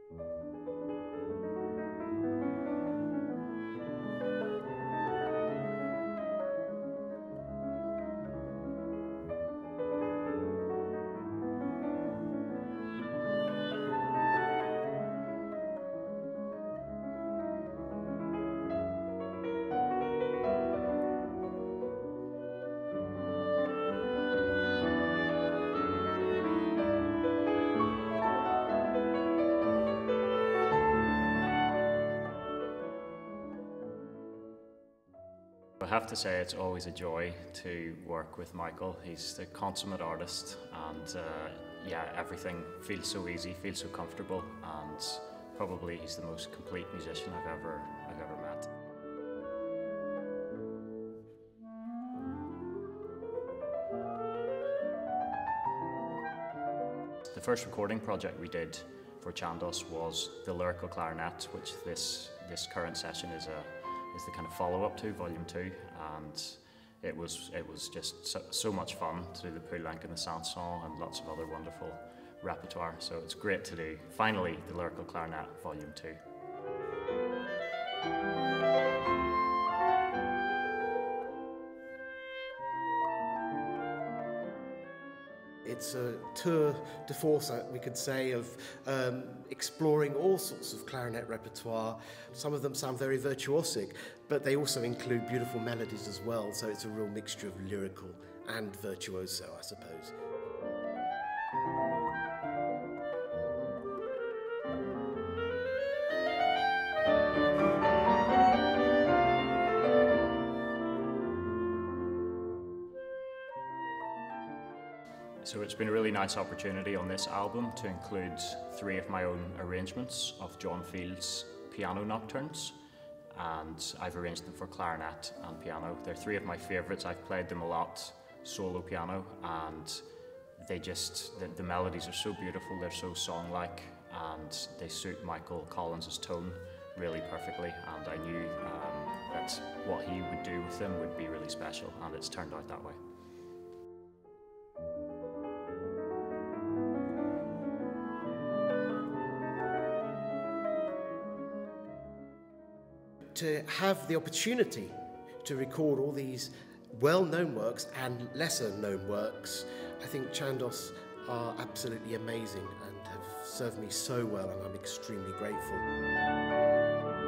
I have to say it's always a joy to work with Michael. He's the consummate artist, and yeah, everything feels so easy, feels so comfortable, and probably he's the most complete musician I've ever met. The first recording project we did for Chandos was the Lyrical Clarinet, which this current session is the kind of follow-up to, Volume 2, and it was just so much fun to do the Poulenc and the Saint-Saëns and lots of other wonderful repertoire. So it's great to do, finally, the Lyrical Clarinet Volume 2. It's a tour de force, we could say, of exploring all sorts of clarinet repertoire. Some of them sound very virtuosic, but they also include beautiful melodies as well, so it's a real mixture of lyrical and virtuoso, I suppose. So it's been a really nice opportunity on this album to include 3 of my own arrangements of John Field's piano nocturnes, and I've arranged them for clarinet and piano. They're 3 of my favourites. I've played them a lot solo piano, and the melodies are so beautiful, they're so song-like, and they suit Michael Collins' tone really perfectly, and I knew that what he would do with them would be really special, and it's turned out that way. To have the opportunity to record all these well-known works and lesser-known works, I think Chandos are absolutely amazing and have served me so well, and I'm extremely grateful.